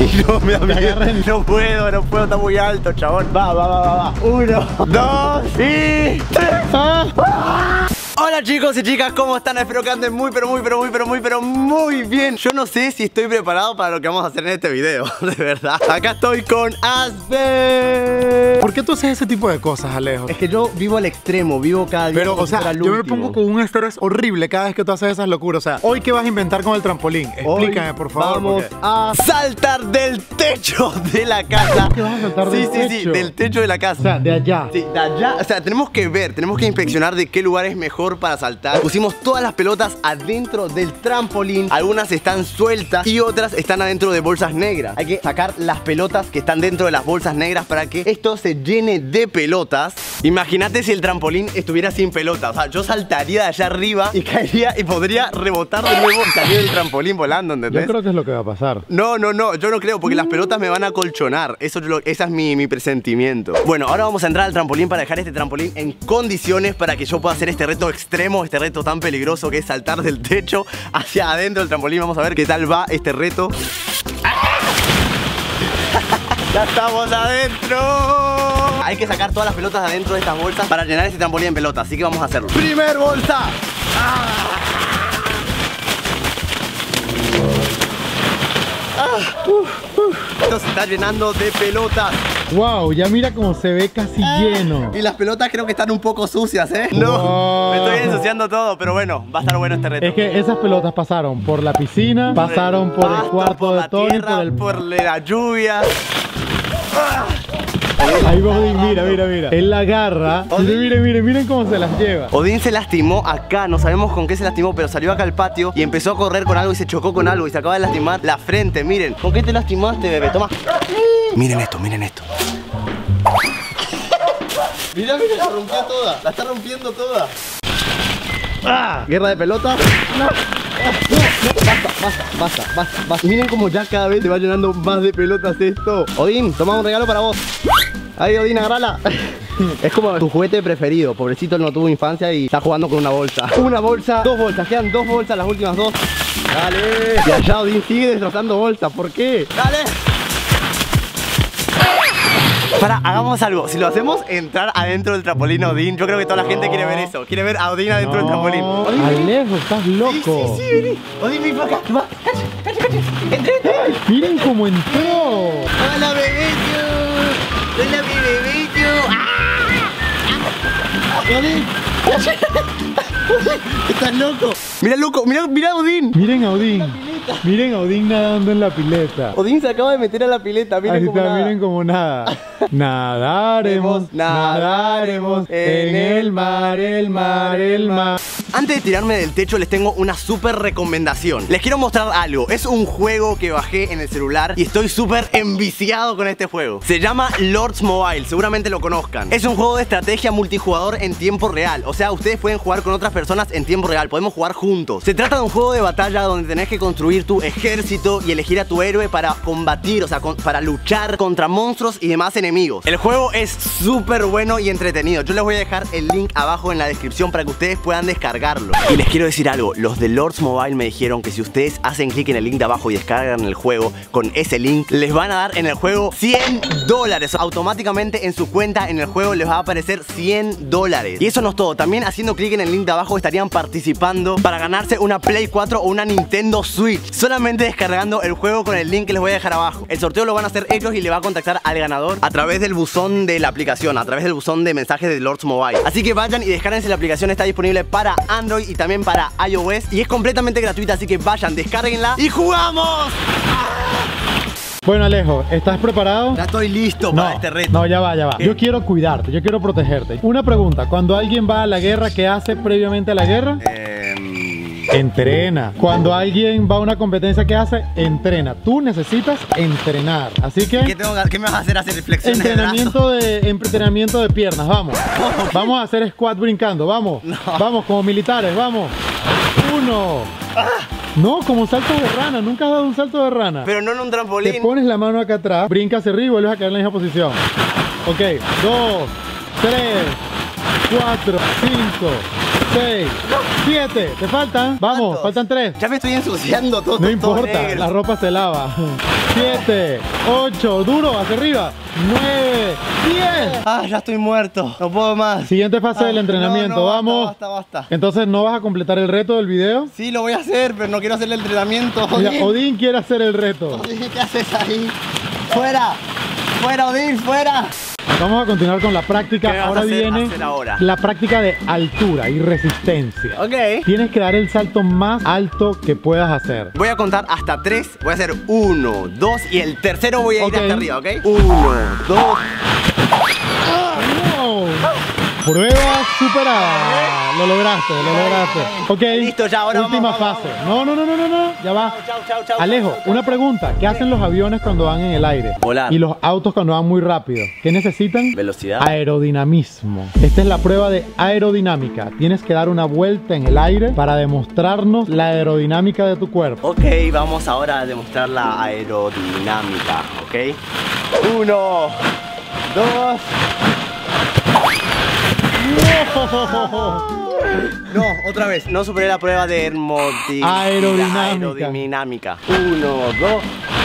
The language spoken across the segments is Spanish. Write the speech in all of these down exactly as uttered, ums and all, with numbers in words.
Ay, no, me da miedo. No puedo, no puedo, está muy alto, chabón. Va, va, va, va, va. Uno, dos y tres. Ah. Hola chicos y chicas, ¿cómo están? Espero que anden muy, pero muy, pero muy, pero muy, pero muy bien. Yo no sé si estoy preparado para lo que vamos a hacer en este video, de verdad. Acá estoy con Asbe. ¿Por qué tú haces ese tipo de cosas, Alejo? Es que yo vivo al extremo, vivo cada día. Pero, o sea, yo me pongo con un estrés horrible cada vez que tú haces esas locuras. O sea, ¿hoy qué vas a inventar con el trampolín? Explícame, por favor. Vamos porque... a saltar del techo de la casa. ¿Qué vas a saltar sí, del sí, techo? Sí, sí, del techo de la casa. O sea, de allá. Sí, de allá. O sea, tenemos que ver, tenemos que inspeccionar de qué lugar es mejor para saltar. Pusimos todas las pelotas adentro del trampolín. Algunas están sueltas y otras están adentro de bolsas negras. Hay que sacar las pelotas que están dentro de las bolsas negras para que esto se llene de pelotas. Imagínate si el trampolín estuviera sin pelotas. O sea, yo saltaría de allá arriba y caería y podría rebotar de nuevo y salir del trampolín volando, ¿entendés? Yo creo que es lo que va a pasar. No, no, no, yo no creo porque las pelotas me van a colchonar. Eso es lo, ese es mi, mi presentimiento. Bueno, ahora vamos a entrar al trampolín para dejar este trampolín en condiciones para que yo pueda hacer este reto extremo, este reto tan peligroso que es saltar del techo hacia adentro del trampolín. Vamos a ver qué tal va este reto. ¡Ya estamos adentro! Hay que sacar todas las pelotas de adentro de estas bolsas para llenar este trampolín en pelotas, así que vamos a hacerlo. ¡Primer bolsa! ¡Ah! Ah, uh, uh. Esto se está llenando de pelotas. Wow, ya mira cómo se ve casi ah, lleno. Y las pelotas creo que están un poco sucias, ¿eh? No, wow. Me estoy ensuciando todo, pero bueno, va a estar bueno este reto. Es que esas pelotas pasaron por la piscina, por pasaron por el, el cuarto por de la Tony, tierra, por, el... por la lluvia. Ah. Ahí va Odín, mira, mira, mira. Él la agarra. Miren, miren, miren, miren cómo se las lleva. Odín se lastimó acá, no sabemos con qué se lastimó, pero salió acá al patio y empezó a correr con algo y se chocó con algo y se acaba de lastimar la frente. Miren, ¿con qué te lastimaste, bebé? Toma. Miren esto, miren esto. Mira, mira, la rompió toda. La está rompiendo toda. ¡Ah! Guerra de pelota. No. No, no, basta, basta, basta, basta, basta. Miren como ya cada vez se va llenando más de pelotas esto. Odín, toma un regalo para vos. Ahí, Odín, agarrala. Es como tu juguete preferido. Pobrecito, él no tuvo infancia y está jugando con una bolsa. Una bolsa, dos bolsas, quedan dos bolsas, las últimas dos. Dale. Y allá Odín sigue destrozando bolsas. ¿Por qué? Dale. Para, hagamos algo. Si lo hacemos entrar adentro del trampolín Odín, yo creo que toda la gente quiere ver eso. Quiere ver a Odín adentro no. del trampolín. Odín, Alejo, estás loco. Sí, sí, sí, vení. Odín, vení para acá. Va, cacha, cacha, cacha. Entré, entré. Miren cómo entró. Hola, bebello. Hola, mi bebello. ¡Ah! Odín. Estás loco. Mira, loco, mira, mira a Odín. Miren a Odín. Miren a Odín nadando en la pileta. Odín se acaba de meter a la pileta. Miren Ahí como está, nada. miren como nada. Nadaremos, nadaremos en el mar, el mar, el mar. Antes de tirarme del techo les tengo una súper recomendación. Les quiero mostrar algo. Es un juego que bajé en el celular y estoy súper enviciado con este juego. Se llama Lords Mobile, seguramente lo conozcan. Es un juego de estrategia multijugador en tiempo real. O sea, ustedes pueden jugar con otras personas en tiempo real. Podemos jugar juntos. Se trata de un juego de batalla donde tenés que construir tu ejército y elegir a tu héroe para combatir, o sea, con, para luchar contra monstruos y demás enemigos. El juego es súper bueno y entretenido. Yo les voy a dejar el link abajo en la descripción para que ustedes puedan descargarlo. Y les quiero decir algo, los de Lords Mobile me dijeron que si ustedes hacen clic en el link de abajo y descargan el juego con ese link, les van a dar en el juego cien dólares. Automáticamente en su cuenta en el juego les va a aparecer cien dólares. Y eso no es todo, también haciendo clic en el link de abajo estarían participando para ganarse una Play cuatro o una Nintendo Switch. Solamente descargando el juego con el link que les voy a dejar abajo. El sorteo lo van a hacer ellos y le va a contactar al ganador a través del buzón de la aplicación, a través del buzón de mensajes de Lords Mobile. Así que vayan y descárguense la aplicación, está disponible para Android y también para iOS y es completamente gratuita, así que vayan, descárguenla y ¡jugamos! Bueno, Alejo, ¿estás preparado? Ya estoy listo para no, este reto. No, ya va, ya va. ¿Qué? Yo quiero cuidarte, yo quiero protegerte. Una pregunta, cuando alguien va a la guerra, ¿qué hace previamente a la guerra? Eh... Entrena. Cuando alguien va a una competencia, ¿qué hace? Entrena. Tú necesitas entrenar. Así que... ¿Qué, tengo, ¿qué me vas a hacer? ¿Hacer flexiones entrenamiento de, de entrenamiento de piernas, vamos. Okay. Vamos a hacer squat brincando, vamos. No. Vamos, como militares, vamos. Uno. Ah. No, como salto de rana. Nunca has dado un salto de rana. Pero no en un trampolín. Te pones la mano acá atrás, brincas hacia arriba y vuelves a caer en la misma posición. Ok, dos, tres, cuatro, cinco, seis, siete. ¿Te faltan? Vamos, ¿Cuántos? faltan tres. Ya me estoy ensuciando todo. No todo importa, negro. la ropa se lava. siete, ocho, duro, hacia arriba. nueve, diez. Ah, ya estoy muerto. No puedo más. Siguiente fase Ah, del entrenamiento, no, no, vamos. Basta, basta, basta. Entonces, ¿no vas a completar el reto del video? Sí, lo voy a hacer, pero no quiero hacer el entrenamiento. Mira, Odín. Odín quiere hacer el reto. Odín, ¿qué haces ahí? ¡Fuera! ¡Fuera, Odín! ¡Fuera! Vamos a continuar con la práctica. ¿Qué vas Ahora a hacer- viene hacer ahora? la práctica de altura y resistencia. Ok. Tienes que dar el salto más alto que puedas hacer. Voy a contar hasta tres. Voy a hacer uno, dos y el tercero voy a ir Ok. hasta arriba, ¿ok? Uno, dos. ¡Wow! Prueba superada. Lo lograste, lo lograste. Ok. Listo, ya, ahora última vamos, vamos, fase. No, no, no, no, no, no. Ya va. Chau, chau, chau, Alejo, chau, chau, una chau. pregunta. ¿Qué hacen los aviones cuando van en el aire? Volar. Y los autos cuando van muy rápido. ¿Qué necesitan? Velocidad. Aerodinamismo. Esta es la prueba de aerodinámica. Tienes que dar una vuelta en el aire para demostrarnos la aerodinámica de tu cuerpo. Ok, vamos ahora a demostrar la aerodinámica, ¿ok? Uno, dos. No, otra vez. No superé la prueba de hermoti- Aerodinámica. aerodinámica. Uno, dos.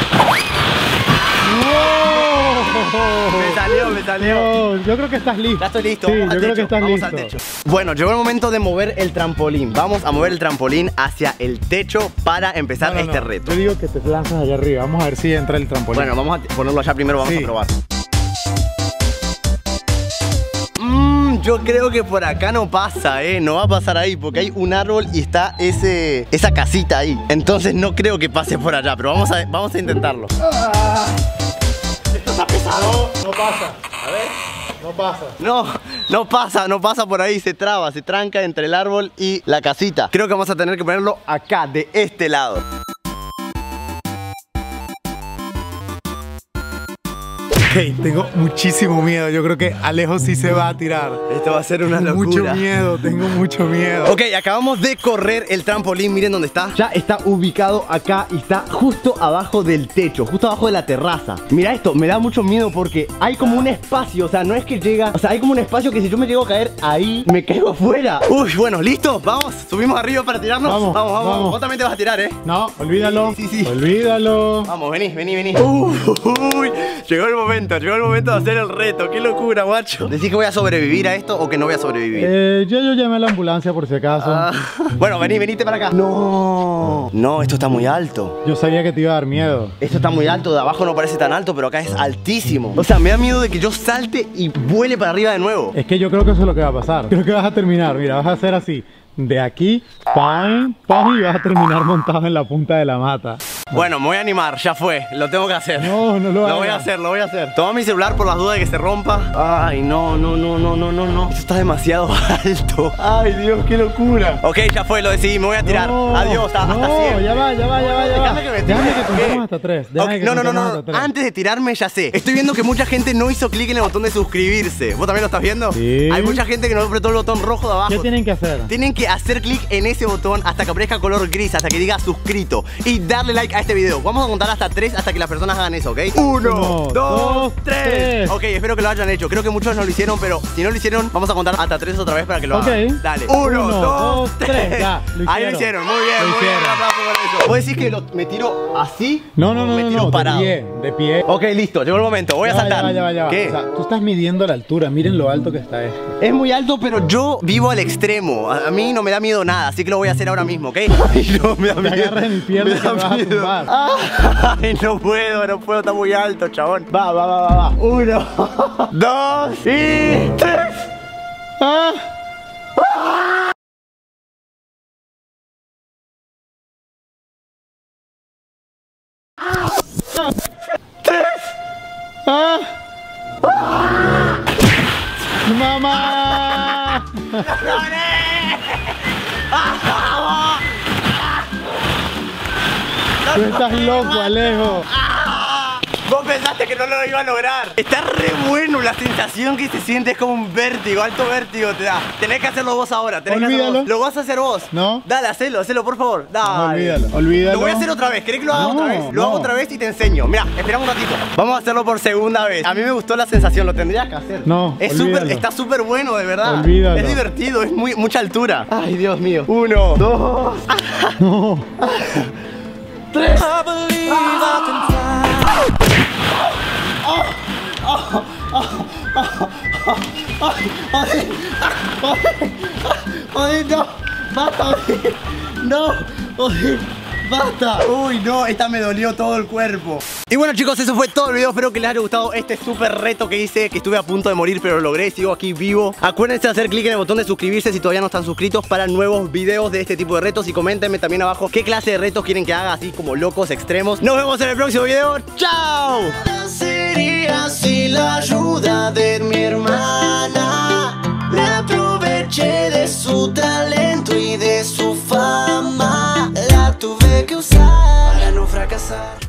Me salió, me salió. No, yo creo que estás listo. Ya estoy listo. Sí, vamos yo al creo techo, que estás vamos listo. al techo. Bueno, llegó el momento de mover el trampolín. Vamos a mover el trampolín hacia el techo para empezar No, no, este no. reto. Yo digo que te lanzas allá arriba. Vamos a ver si entra el trampolín. Bueno, vamos a ponerlo allá primero, vamos Sí. a probar. Mmm, yo creo que por acá no pasa, eh. No va a pasar ahí porque hay un árbol y está ese, esa casita ahí. Entonces no creo que pase por allá, pero vamos a, vamos a intentarlo. Esto está pesado. No pasa. A ver. No pasa. No, no pasa, no pasa por ahí, se traba, se tranca entre el árbol y la casita. Creo que vamos a tener que ponerlo acá, de este lado. Hey, tengo muchísimo miedo. Yo creo que Alejo sí se va a tirar. Esto va a ser una locura. Mucho miedo, tengo mucho miedo. Ok, acabamos de correr el trampolín, miren dónde está. Ya está ubicado acá y está justo abajo del techo, justo abajo de la terraza. Mira esto, me da mucho miedo porque hay como un espacio, o sea, no es que llega, o sea, hay como un espacio que si yo me llego a caer ahí, me caigo afuera. Uy, bueno, ¿listo? Vamos, subimos arriba para tirarnos. Vamos, vamos, vamos. vamos. Vos también te vas a tirar, ¿eh? No, olvídalo. Sí, sí, sí. Olvídalo. Vamos, vení, vení, vení. Uy, llegó el momento, llegó el momento de hacer el reto. Qué locura, guacho. ¿Decís que voy a sobrevivir a esto o que no voy a sobrevivir? Eh, yo, yo llamé a la ambulancia por si acaso. Ah, bueno, vení, venite para acá. No, no, esto está muy alto. Yo sabía que te iba a dar miedo. Esto está muy alto, de abajo no parece tan alto, pero acá es altísimo. O sea, me da miedo de que yo salte y vuele para arriba de nuevo. Es que yo creo que eso es lo que va a pasar. Creo que vas a terminar, mira, vas a hacer así. De aquí, ¡pam! ¡pam! Y vas a terminar montado en la punta de la mata. Bueno, me voy a animar, ya fue, lo tengo que hacer. No, no lo hagas. Lo voy a hacer, lo voy a hacer. Toma mi celular por las dudas de que se rompa. Ay, no, no, no, no, no, no, no. Esto está demasiado alto. Ay, Dios, qué locura. Ok, ya fue, lo decidí, me voy a tirar. No, Adiós, hasta, no, hasta siempre. ya va, ya va, ya va, ya va. Déjame que me tire. Déjame que contemos ¿Qué? hasta tres. Déjame Ok, que no, no, no, contemos no. hasta tres. Antes de tirarme ya sé. Estoy viendo que mucha gente no hizo clic en el botón de suscribirse. ¿Vos también lo estás viendo? Sí. Hay mucha gente que no apretó el botón rojo de abajo. ¿Qué tienen que hacer? Tienen que hacer clic en ese botón hasta que aparezca color gris, hasta que diga suscrito y darle like a este video. Vamos a contar hasta tres hasta que las personas hagan eso, ¿ok? Uno, Uno, dos, dos, tres. tres. Ok, espero que lo hayan hecho. Creo que muchos no lo hicieron, pero si no lo hicieron, vamos a contar hasta tres otra vez para que lo Ok. hagan. Dale. Uno, Uno, dos, dos, tres. tres. Ya, lo Ahí lo hicieron. hicieron. Muy bien, Lo muy bien. hicieron. Un aplauso por eso. ¿Vos decís que lo- me tiro así? No, no, o no, me no, tiro no, parado? de pie, de pie. Ok, listo. Llegó el momento. Voy a Ya va, saltar. Ya va, ya va, ya va. ¿Qué? O sea, tú estás midiendo la altura. Miren lo alto que está esto. Es muy alto, pero yo vivo al extremo. A, a mí no me da miedo nada, así que lo voy a hacer ahora mismo, ¿ok? Ay, no, me da Te miedo. agarras en mi pierna Me que da me vas a miedo. tumbar. Ay, no puedo, no puedo, está muy alto, chabón. Va, va, va, va, va. Uno, dos y tres. ¡Ah! ¡Ah! ¡Mamá! Tú estás loco, Alejo. Vos pensaste que no lo iba a lograr. Está re bueno, la sensación que se siente es como un vértigo, alto vértigo te da. Tenés que hacerlo vos ahora, tenés Olvídalo. que hacerlo vos. Lo vas a hacer vos. No. Dale, hacelo, hacelo, por favor. Dale. No, olvídalo, olvídalo. Lo voy a hacer otra vez, ¿querés que lo haga No, otra vez? Lo no. hago otra vez y te enseño. Mira, espera un ratito. Vamos a hacerlo por segunda vez. A mí me gustó la sensación, lo tendrías que hacer. No, es olvídalo. súper, está súper bueno, de verdad. Olvídalo. Es divertido, es muy, mucha altura. Ay, Dios mío. Uno, dos, No. tres. ¡Ay, no! ¡Basta! ¡No! ¡Ay, basta! ¡Uy, no! Esta me dolió todo el cuerpo. Y bueno, chicos, eso fue todo el video. Espero que les haya gustado este súper reto que hice, que estuve a punto de morir, pero lo logré. Sigo aquí vivo. Acuérdense de hacer clic en el botón de suscribirse si todavía no están suscritos para nuevos videos de este tipo de retos. Y coméntenme también abajo qué clase de retos quieren que haga, así como locos extremos. Nos vemos en el próximo video. ¡Chao! Sería si la